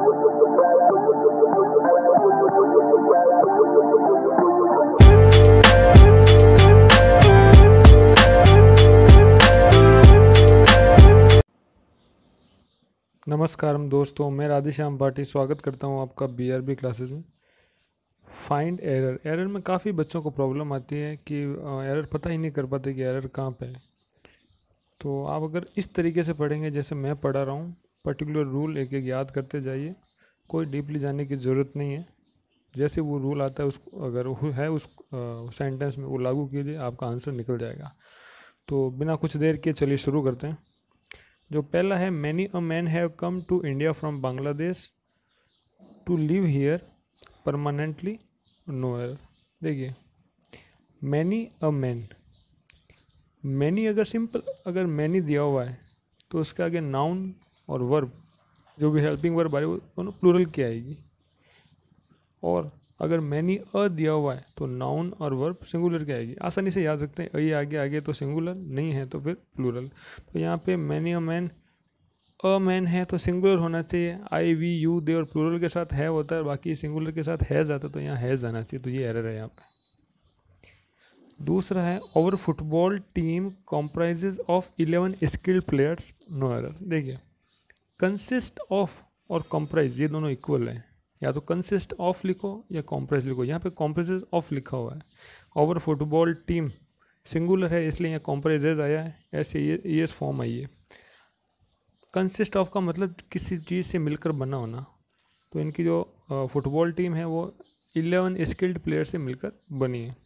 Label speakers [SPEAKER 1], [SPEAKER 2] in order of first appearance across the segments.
[SPEAKER 1] नमस्कार दोस्तों, मैं राधेश्याम भाटी स्वागत करता हूं आपका बीआरबी क्लासेस में। फाइंड एरर में काफ़ी बच्चों को प्रॉब्लम आती है कि एरर पता ही नहीं कर पाते कि एरर कहाँ पे है। तो आप अगर इस तरीके से पढ़ेंगे जैसे मैं पढ़ा रहा हूँ, पर्टिकुलर रूल एक एक याद करते जाइए, कोई डीपली जाने की ज़रूरत नहीं है। जैसे वो रूल आता है उसको अगर वो है उस सेंटेंस में वो लागू कीजिए, आपका आंसर निकल जाएगा। तो बिना कुछ देर के चलिए शुरू करते हैं। जो पहला है, many a man have come to India from Bangladesh to live here permanently, no error. देखिए, मैनी अ मैन, मैनी अगर सिंपल अगर मैनी दिया हुआ है तो उसके आगे नाउन और वर्ब जो भी हेल्पिंग वर्ब आए वो दोनों प्लूरल की आएगी। और अगर मैनी अ दिया हुआ है तो नाउन और वर्ब सिंगुलर की आएगी। आसानी से याद रखते हैं, आगे आगे तो सिंगुलर, नहीं है तो फिर प्लूरल। तो यहाँ पे मैनी अ मैन है तो सिंगुलर होना चाहिए, आई वी यू दे, और प्लूरल के साथ है होता है, बाकी सिंगुलर के साथ हैज़ आता है, तो यहाँ हैज़ आना चाहिए। तो ये एरर है यहाँ पे। दूसरा है, our football team comprises of 11 skilled players, no error. देखिए, कंसिस्ट ऑफ और कॉम्प्राइज ये दोनों इक्वल हैं, या तो कंसिस्ट ऑफ लिखो या कॉम्प्राइज लिखो। यहाँ पे कॉम्प्राइजेज ऑफ लिखा हुआ है। ओवर फुटबॉल टीम सिंगुलर है इसलिए यहाँ कॉम्प्राइजेज आया है, ऐसे ये फॉर्म आई है। कंसिस्ट ऑफ का मतलब किसी चीज़ से मिलकर बना होना, तो इनकी जो फुटबॉल टीम है वो 11 स्किल्ड प्लेयर से मिलकर बनी है।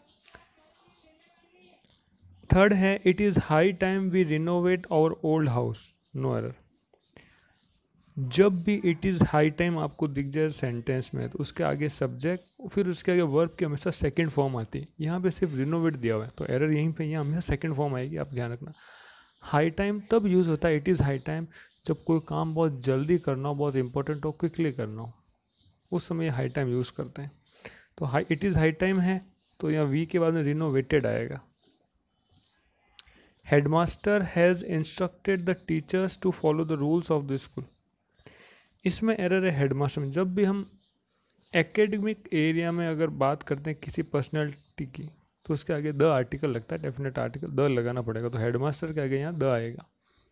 [SPEAKER 1] थर्ड है, it is high time we renovate our old house, no error. जब भी इट इज़ हाई टाइम आपको दिख जाए सेंटेंस में तो उसके आगे सब्जेक्ट, फिर उसके आगे वर्ब की हमेशा सेकंड फॉर्म आती है। यहाँ पे सिर्फ रिनोवेट दिया हुआ है तो एरर यहीं पे, यहाँ हमेशा सेकंड फॉर्म आएगी, आप ध्यान रखना। हाई टाइम तब यूज़ होता है, इट इज़ हाई टाइम, जब कोई काम बहुत जल्दी करना हो, बहुत इंपॉर्टेंट हो, क्विकली करना हो, उस समय हाई टाइम यूज़ करते हैं। तो इट इज़ हाई टाइम है तो यहाँ वी के बाद में रिनोवेटेड आएगा। Headmaster has instructed the teachers to follow the rules of the school, इसमें एरर है हेडमास्टर में। जब भी हम एकेडमिक एरिया में अगर बात करते हैं किसी पर्सनैलिटी की तो उसके आगे द आर्टिकल लगता है, डेफिनेट आर्टिकल द लगाना पड़ेगा, तो हेडमास्टर के आगे यहाँ द आएगा।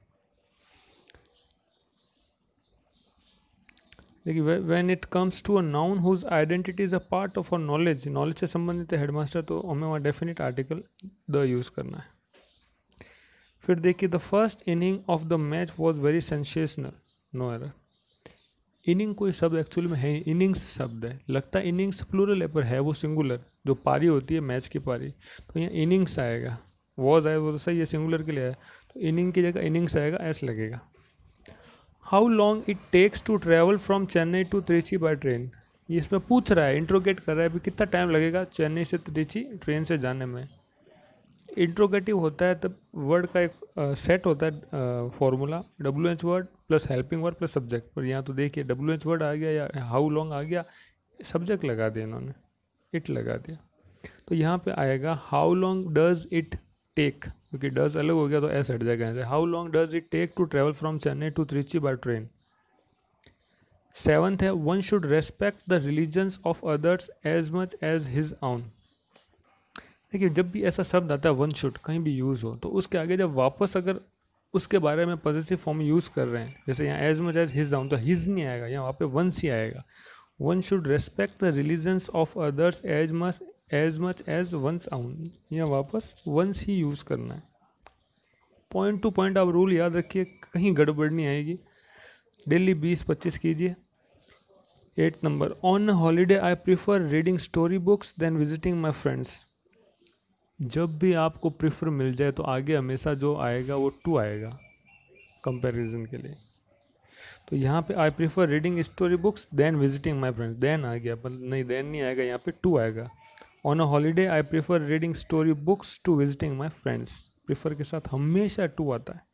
[SPEAKER 1] देखिए, when it comes to a noun whose identity is a part of a knowledge, knowledge से संबंधित है हेडमास्टर, तो हमें वहाँ डेफिनेट आर्टिकल द यूज़ करना है। फिर देखिए, the first inning of the match was very sensational, no error. Inning कोई शब्द एक्चुअली में है, इनिंग्स शब्द है, लगता है इनिंग्स प्लूरल है पर है वो सिंगुलर। जो पारी होती है मैच की पारी, तो यहाँ इनिंग्स आएगा, वॉज आए वो तो सही है, सिंगुलर के लिए है, तो इनिंग की जगह इनिंग्स आएगा, ऐसा लगेगा। How long it takes to travel from Chennai to Trichy by train, ये इसमें पूछ रहा है, इंट्रोगेट कर रहा है, अभी कितना टाइम लगेगा चेन्नई से त्रिची ट्रेन से जाने में। इंट्रोगेटिव होता है तब वर्ड का एक सेट होता है formula, WH word plus helping word plus subject. पर यहाँ तो देखिए WH वर्ड आ गया या हाउ लॉन्ग आ गया, सब्जेक्ट लगा दिया इन्होंने, इट लगा दिया। तो यहाँ पे आएगा how long does it take, क्योंकि डज अलग हो गया तो ऐसा हट जाएगा यहाँ से। How long does it take to travel from Chennai to Trichy by train. Seventh है, one should respect the religions of others as much as his own. देखिए, जब भी ऐसा शब्द आता है वन शुड कहीं भी यूज़ हो तो उसके आगे जब वापस अगर उसके बारे में पॉजिटिव फॉर्म यूज़ कर रहे हैं, जैसे यहाँ as much as his own, तो हिज नहीं आएगा, यहाँ वहाँ पे वंस ही आएगा। One should respect the religions of others as much as one's own, यहाँ वापस वंस ही यूज़ करना है। पॉइंट टू पॉइंट आप रूल याद रखिए, कहीं गड़बड़ नहीं आएगी। डेली 20-25 कीजिए। 8 number, on holiday I prefer reading story books than visiting my friends. जब भी आपको प्रीफर मिल जाए तो आगे हमेशा जो आएगा वो टू आएगा कंपैरिजन के लिए। तो यहाँ पे I prefer reading story books than visiting my friends, than आ गया, पर नहीं देन नहीं आएगा, यहाँ पे टू आएगा। On a holiday I prefer reading story books to visiting my friends, prefer के साथ हमेशा टू आता है।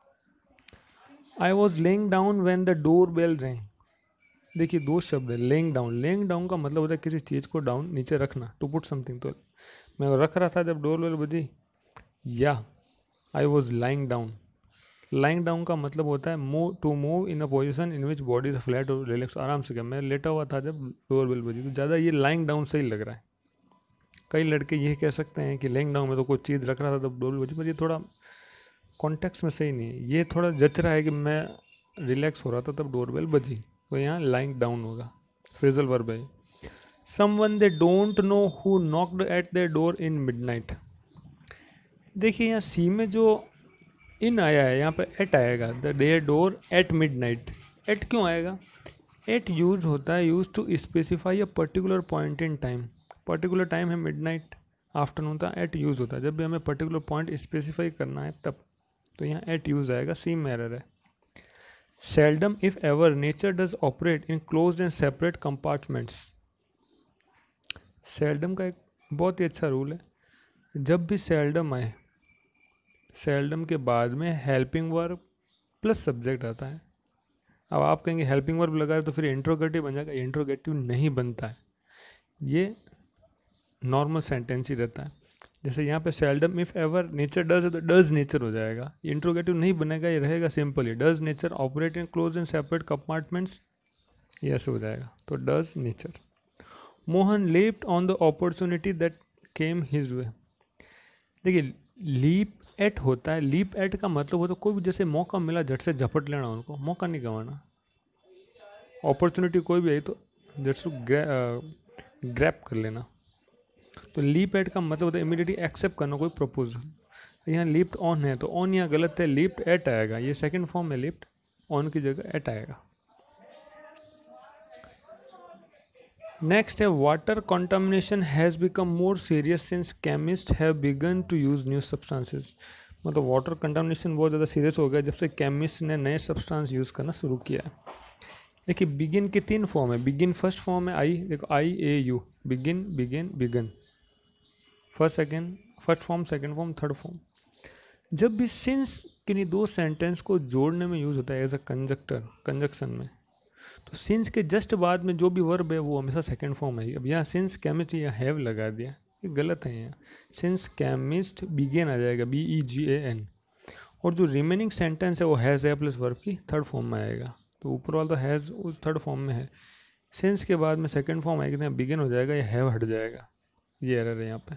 [SPEAKER 1] I was laying down when the door bell ring. देखिए, दो शब्द है, लेइंग डाउन। लेइंग डाउन का मतलब होता है किसी चीज़ को डाउन, नीचे रखना, टू पुट समथिंग। तो मैं रख रहा था जब डोर बेल बजी, या I was lying down. Lying down का मतलब होता है to move in a position in which body is flat और रिलैक्स। आराम से क्या, मैं लेटा हुआ था जब डोर बेल बजी, तो ज़्यादा ये लाइंग डाउन सही लग रहा है। कई लड़के ये कह सकते हैं कि लेइंग डाउन में तो कोई चीज़ रख रहा था तब डोर बेल बजी, पर ये थोड़ा कॉन्टेक्स्ट में सही नहीं है। ये थोड़ा जच रहा है कि मैं रिलैक्स हो रहा था तब डोर बेल बजी, तो यहाँ लाइंग डाउन होगा। फ्रेजल वर्ब है। Someone they don't know who knocked at their door in midnight. देखिए यहाँ सी में जो इन आया है, यहाँ पे एट आएगा, the their door at midnight. At क्यों आएगा? एट यूज होता है, use to specify a particular point in time. Particular time है मिडनाइट, आफ्टरनून था, एट यूज होता है जब भी हमें पर्टिकुलर पॉइंट स्पेसिफाई करना है तब। तो यहाँ एट यूज आएगा, सी में एरर है। Seldom if ever nature does operate in closed and separate compartments. Seldom का एक बहुत ही अच्छा रूल है, जब भी सेल्डम आए, सेल्डम के बाद में हेल्पिंग वर्ब प्लस सब्जेक्ट आता है। अब आप कहेंगे हेल्पिंग वर्ब लगाए तो फिर इंट्रोगेटिव बन जाएगा, इंट्रोगेटिव नहीं बनता है, ये नॉर्मल सेंटेंस ही रहता है। जैसे यहाँ पे seldom if ever nature does है तो डज नेचर हो जाएगा, इंट्रोगेटिव नहीं बनेगा, ये रहेगा सिंपल ही। Does nature operate in close and separate compartments, ये ऐसे हो जाएगा, तो does nature. Mohan leaped on the opportunity that came his way. देखिए लीप एट होता है, लीप एट का मतलब होता है कोई भी जैसे मौका मिला झट से झपट लेना, उनको मौका नहीं गंवाना। अपॉर्चुनिटी कोई भी आई तो झट से ग्रैप कर लेना। तो लीप एट का मतलब होता है इमीडिएटली एक्सेप्ट करना कोई प्रपोजल। यहाँ लिफ्ट ऑन है तो ऑन यहाँ गलत है, लिफ्ट एट आएगा, ये सेकंड फॉर्म है, लिफ्ट ऑन की जगह एट आएगा। नेक्स्ट है water contamination has become more serious since chemist have begun to use new substances. मतलब वाटर कंटामिनेशन बहुत ज़्यादा सीरियस हो गया जब से केमिस्ट ने नए सब्सटेंस यूज़ करना शुरू किया है। देखिए बिगिन की 3 फॉर्म है। बिगिन फर्स्ट फॉर्म है आई, देखो I A U, begin begin began, first form, second form, third form. जब भी सिंस किन्हीं 2 सेंटेंस को जोड़ने में यूज़ होता है एज अ कंजक्टर, कंजक्शन में, तो सिंस के जस्ट बाद में जो भी वर्ब है वो हमेशा सेकंड फॉर्म है। अब यहाँ सिंस केमिस्ट या हैव लगा दिया, ये गलत है। यहाँ सिंस केमिस्ट बिगेन आ जाएगा, BEGAN, और जो रिमेनिंग सेंटेंस है वो हैज़ है प्लस वर्ब की थर्ड फॉर्म में आएगा। तो ऊपर वाला तो हैज़ उस थर्ड फॉर्म में है, सिंस के बाद में सेकंड फॉर्म आएगी तो बिगेन हो जाएगा या हैव हट जाएगा, ये एरर है यहाँ पे।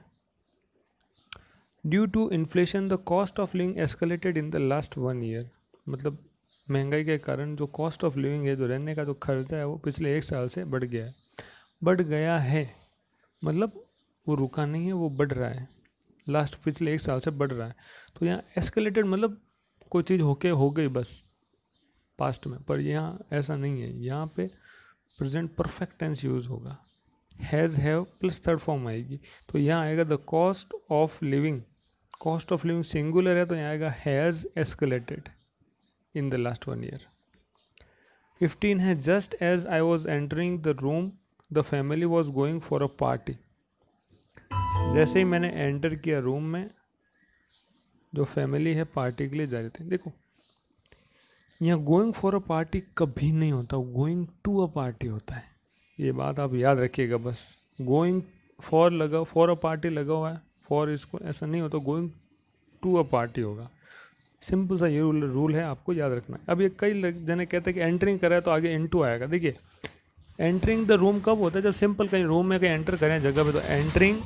[SPEAKER 1] Due to inflation the cost of living escalated in the last 1 year. मतलब महंगाई के कारण जो कॉस्ट ऑफ लिविंग है, जो रहने का जो खर्चा है, वो पिछले 1 साल से बढ़ गया है। बढ़ गया है मतलब वो रुका नहीं है, वो बढ़ रहा है, लास्ट पिछले 1 साल से बढ़ रहा है। तो यहाँ एस्केलेटेड मतलब कोई चीज़ होके हो गई बस पास्ट में, पर यहाँ ऐसा नहीं है। यहाँ पे प्रेजेंट परफेक्ट टेंस यूज़ होगा, has have plus third form आएगी। तो यहाँ आएगा the cost of living, cost of living singular है तो यहाँ आएगा has escalated in the last 1 year. 15 है just as I was entering the room the family was going for a party. जैसे ही मैंने एंटर किया रूम में, जो फैमिली है पार्टी के लिए जा रहे थे। देखो यहाँ गोइंग फॉर अ पार्टी कभी नहीं होता, गोइंग टू अ पार्टी होता है, ये बात आप याद रखिएगा बस। गोइंग फॉर लगा, फॉर अ पार्टी लगा हुआ है, फॉर इसको ऐसा नहीं होता, गोइंग टू अ पार्टी होगा। सिंपल सा ये रूल है, आपको याद रखना है। अब ये कई जने कहते हैं कि एंटरिंग करा है तो आगे इनटू आएगा। देखिए एंटरिंग द रूम कब होता है? जब सिंपल कहीं रूम में कहीं एंटर करें जगह पे तो एंटरिंग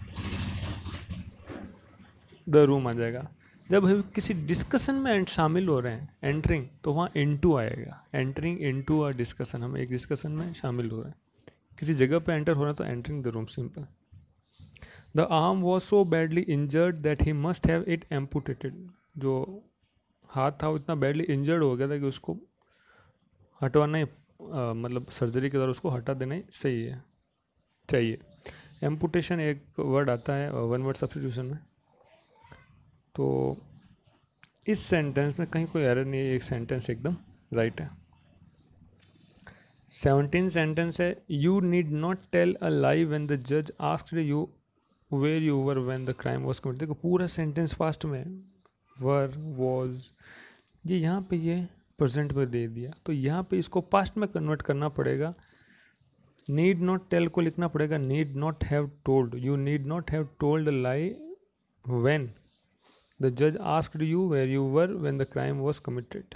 [SPEAKER 1] द रूम आ जाएगा। जब हम किसी डिस्कशन में शामिल हो रहे हैं एंटरिंग, तो वहाँ इनटू आएगा, एंटरिंग इनटू अ डिस्कशन, हम एक डिस्कशन में शामिल हो रहे हैं, किसी जगह पे एंटर हो रहा है तो entering the room, simple. The arm was so badly injured that he must have it amputated. जो हाथ था वो इतना बैडली इंजर्ड हो गया था कि उसको हटवाना ही मतलब सर्जरी के द्वारा उसको हटा देना ही सही है, चाहिए। एम्पुटेशन एक वर्ड आता है 1 वर्ड सब्स्टिट्यूशन में। तो इस सेंटेंस में कहीं कोई एरर नहीं है, एक सेंटेंस एकदम राइट है। 17 सेंटेंस है you need not tell a lie when the जज asked you where you were when the crime was committed. देखो पूरा सेंटेंस पास्ट में, वर वॉज, ये यहाँ पे ये प्रेजेंट में दे दिया, तो यहाँ पे इसको पास्ट में कन्वर्ट करना पड़ेगा। नीड नॉट टेल को लिखना पड़ेगा need not have told, you need not have told a lie when the जज asked you where you were when the crime was committed.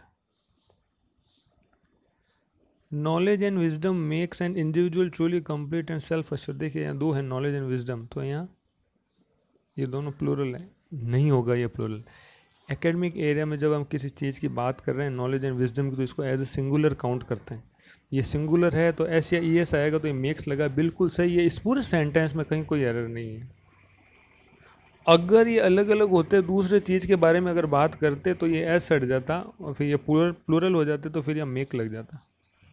[SPEAKER 1] Knowledge and wisdom makes an individual truly complete and self assured. देखिए यहाँ दो है, knowledge and wisdom, तो यहाँ ये दोनों plural है, नहीं होगा ये प्लूरल। एकेडमिक एरिया में जब हम किसी चीज़ की बात कर रहे हैं नॉलेज एंड विजडम की, तो इसको एज ए सिंगुलर काउंट करते हैं। ये सिंगुलर है तो एस या ई एस आएगा, तो ये मेक्स लगा, बिल्कुल सही है। इस पूरे सेंटेंस में कहीं कोई एरर नहीं है। अगर ये अलग अलग होते, दूसरे चीज़ के बारे में अगर बात करते, तो ये एस हट जाता और फिर ये प्लूरल हो जाते, तो फिर ये मेक लग जाता।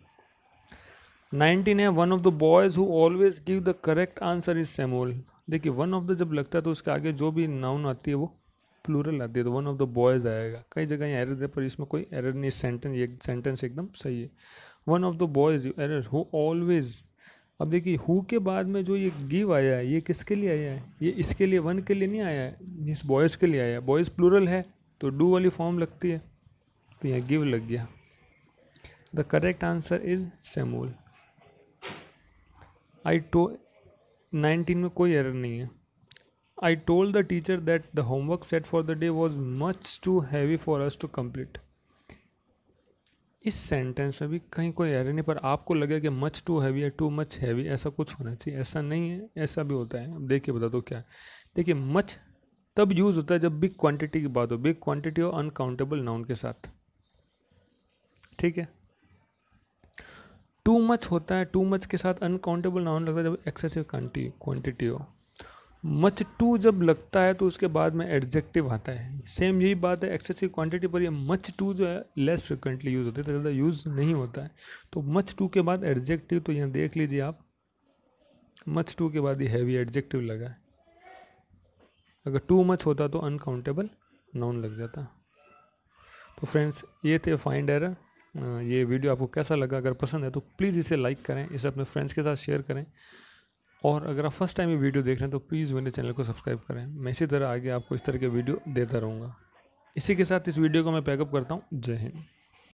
[SPEAKER 1] 19 है, one of the boys who always give the correct answer is Samuel. देखिए वन ऑफ द जब लगता है तो उसके आगे जो भी नाउन आती है वो प्लूरल आती है, तो वन ऑफ द बॉयज़ आएगा। कई जगह एरर है पर इसमें कोई एरर नहीं, सेंटेंस ये सेंटेंस एकदम सही है। One of the boys error who always. अब देखिए हु के बाद में जो ये गिव आया है, ये किसके लिए आया है? ये इसके लिए, वन के लिए नहीं आया है, इस बॉयज़ के लिए आया है। बॉयज़ प्लूरल है तो डू वाली फॉर्म लगती है, तो यहाँ गिव लग गया। The correct answer is Samuel. आई टो 19 में कोई एरर नहीं है। I told the teacher that the homework set for the day was much too heavy for us to complete। इस सेंटेंस में भी कहीं कोई एरर नहीं, पर आपको लगे कि मच टू हैवी या टू मच हैवी, ऐसा कुछ होना चाहिए, ऐसा नहीं है, ऐसा भी होता है। अब देखिए बता दो क्या है। देखिए मच तब यूज़ होता है जब बिग क्वांटिटी की बात हो, बिग क्वांटिटी और अनकाउंटेबल नाउन के साथ, ठीक है। टू मच होता है, टू मच के साथ अनकाउंटेबल नाउन लगता है जब एक्सेसिव क्वांटिटी हो। मच टू जब लगता है तो उसके बाद में एडजेक्टिव आता है। सेम यही बात है एक्सेसिव क्वांटिटी पर, ये मच टू जो है लेस फ्रिक्वेंटली यूज़ होता है, तो ज़्यादा यूज़ नहीं होता है। तो मच टू के बाद एडजेक्टिव, तो यहाँ देख लीजिए आप, मच टू के बाद ये हैवी एडजेक्टिव लगा है। अगर टू मच होता तो अनकाउंटेबल नाउन लग जाता। तो फ्रेंड्स ये थे फाइंड एरर। ये वीडियो आपको कैसा लगा? अगर पसंद है तो प्लीज़ इसे लाइक करें, इसे अपने फ्रेंड्स के साथ शेयर करें, और अगर आप फर्स्ट टाइम ये वीडियो देख रहे हैं तो प्लीज़ मेरे चैनल को सब्सक्राइब करें। मैं इसी तरह आगे आपको इस तरह के वीडियो देता रहूँगा। इसी के साथ इस वीडियो को मैं पैकअप करता हूँ। जय हिंद।